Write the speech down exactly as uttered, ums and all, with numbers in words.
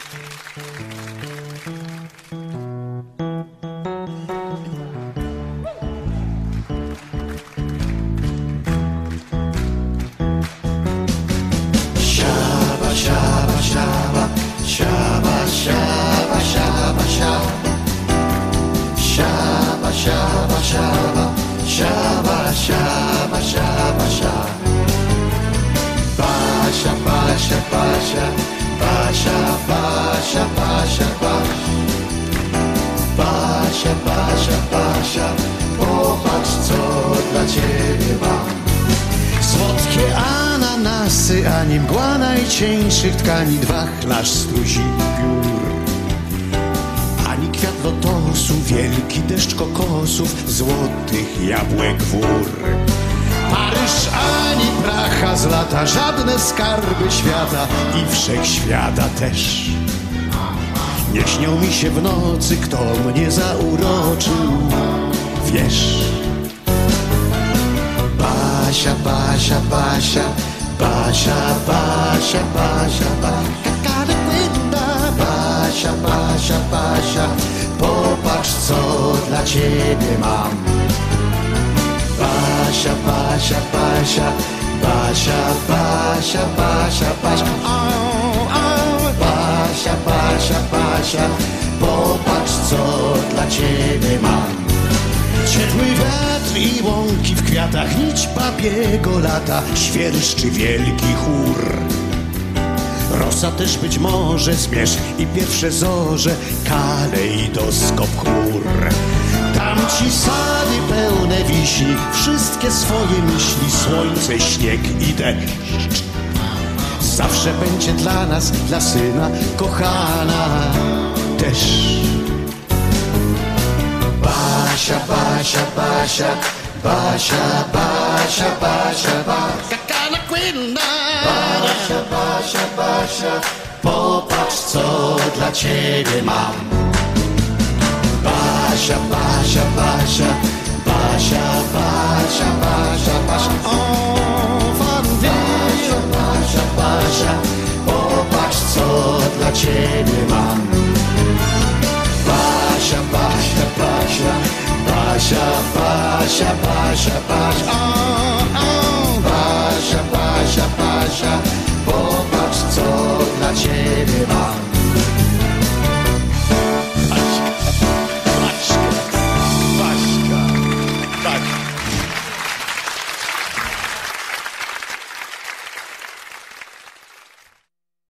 Ani mgła najcieńszych tkani wachlarz struzi piór, ani kwiat lotosu, wielki deszcz kokosów, złotych jabłek wór. Paryż ani pracha z lata, żadne skarby świata i wszechświata też. Nie śnią mi się w nocy, kto mnie zauroczył, wiesz. Basia, Basia, Basia, Basia, Basia, Basia, Basia, Basia, Basia, Basia, popatrz co dla ciebie mam. Basia, Basia, Basia, Basia, Basia, Basia, Basia, Basia, Basia, Basia, popatrz co dla ciebie mam. Ciepły wiatr i łąki w kwiatach, nić papiego lata, świerszczy wielki chór. Rosa też być może, zmierzch i pierwsze zorze, kalejdoskop chmur. Tamci sady pełne wiśni, wszystkie swoje myśli, słońce, śnieg i deszcz. Zawsze będzie dla nas, dla syna, kochana też. Basia, Basia, Basia, Basia, Basia, Basia, Basia, Basia, Basia, Basia, popatrz co dla ciebie mam. Basia, Basia, Basia, Basia, Basia, Basia, Basia, Basia, Basia, Basia, popatrz co dla ciebie mam. Basia, Basia, Basia, Basia, Basia, Basia, Basia, Basia, Basia, Basia,